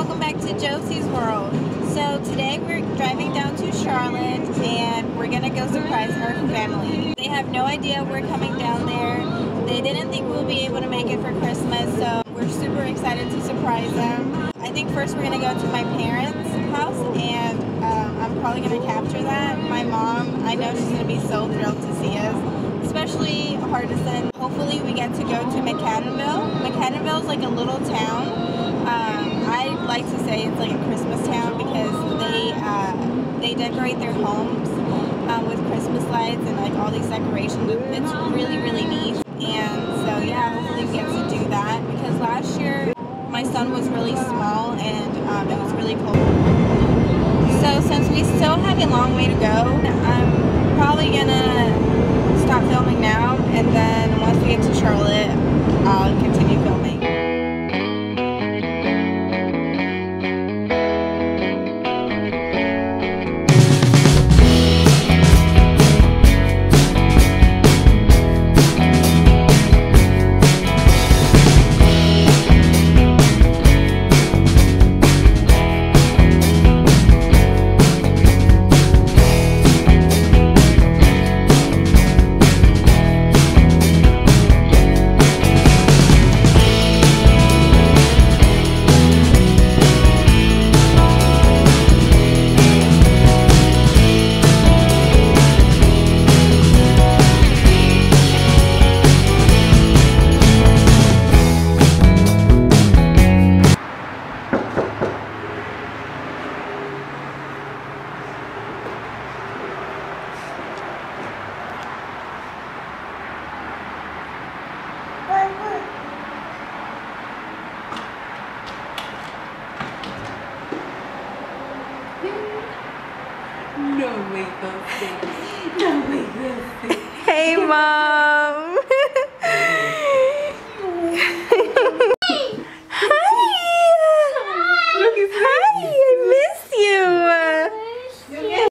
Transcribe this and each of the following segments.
welcome back to Josie's World. So today we're driving down to Charlotte and we're gonna go surprise our family. They have no idea we're coming down there. They didn't think we'll be able to make it for Christmas, so we're super excited to surprise them. I think first we're gonna go to my parents' house and I'm probably gonna capture that. My mom, I know she's gonna be so thrilled to see us, especially Hardison. Hopefully we get to go to McAdenville. McAdenville is like a little town. I like to say it's like a Christmas town because they decorate their homes with Christmas lights and like all these decorations. It's really, really neat. And so yeah, hopefully we get to do that because last year my son was really small and it was really cold. So since we still have a long way to go, I'm probably gonna stop filming now, and then once we get to Charlotte, I'll continue filming. No way, those things. No way, those things. Hey, Mom. I miss you.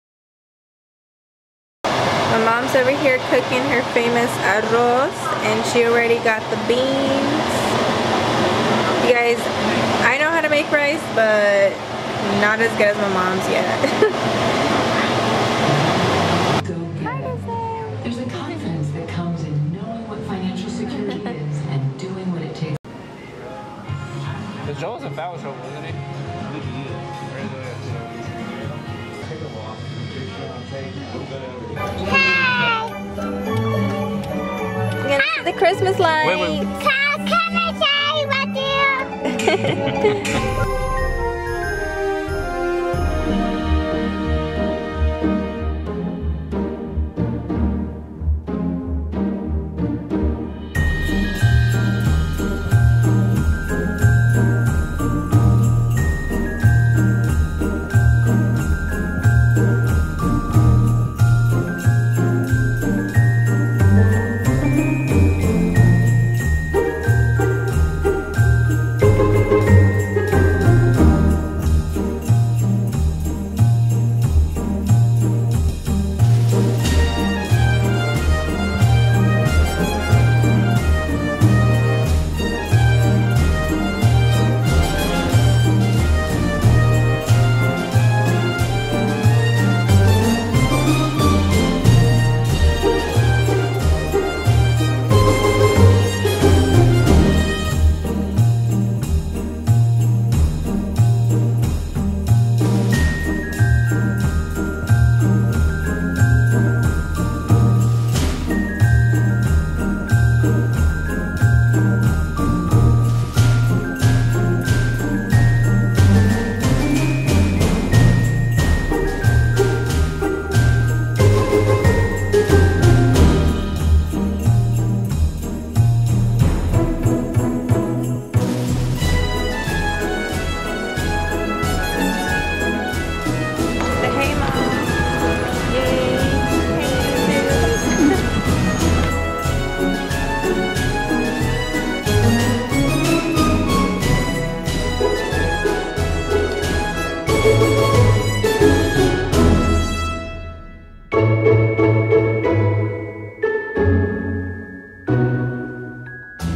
My mom's over here cooking her famous arroz, and she already got the beans. You guys, I know how to make rice, but not as good as my mom's yet. There's a confidence that comes in knowing what financial security is and doing what it takes. Because Joe was a foul trouble, isn't he? We're gonna see the Christmas lights. Wait. Can I say what do you?